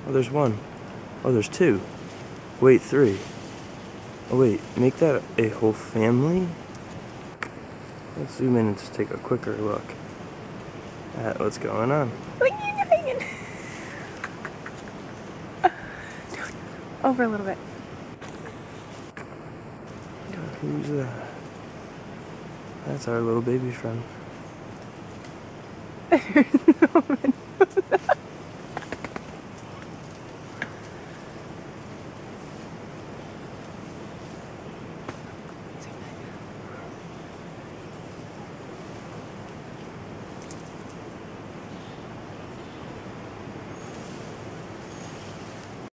Oh, there's one. Oh, there's two. Wait, three. Oh, wait. Make that a whole family? Let's zoom in and just take a quicker look at what's going on. Over a little bit. Who's that? That's our little baby friend.